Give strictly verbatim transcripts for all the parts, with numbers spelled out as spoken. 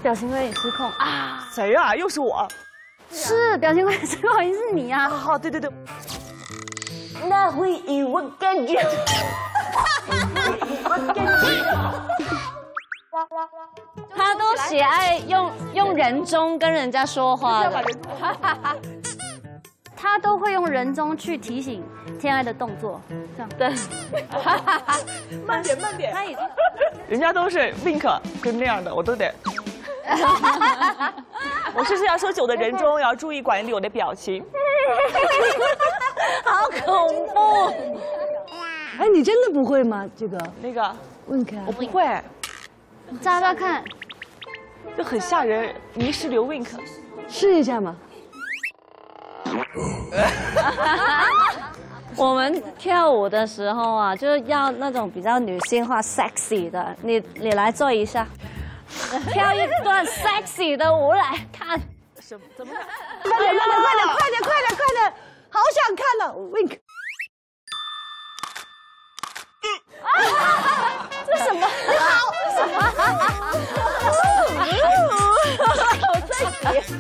表情有点失控啊！ 谁啊？又是我。 是表情有点失控，一定是你啊！ 好，对对对。 那会以我感觉。 他都喜爱用用人中跟人家说话的，他都会用人中去提醒天爱的动作，这样对。 慢点，慢点。 他已经， 人家都是 wink 跟那样的，我都得。我是要说酒的人中要注意管理我的表情。 好恐怖！ 哎，你真的不会吗？这个那个 wink， 我不会。 大家看， 就很吓人，泥石流 wink。 试一下嘛。 我们跳舞的时候啊，就是要那种比较女性化、sexy 的。你你来做一下，跳一段 sexy 的舞来看。 什么？怎么？ 快点，快点，快点，快点，快点，快点！好想看了 ，wink。 这什么？好，这什么？我在写。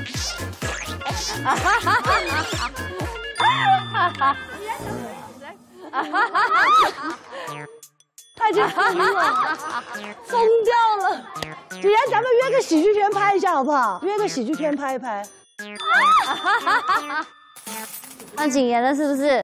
他已经疯了，疯掉了。姐姐，咱们约个喜剧片拍一下好不好？约个喜剧片拍一拍。 那景言了是不是？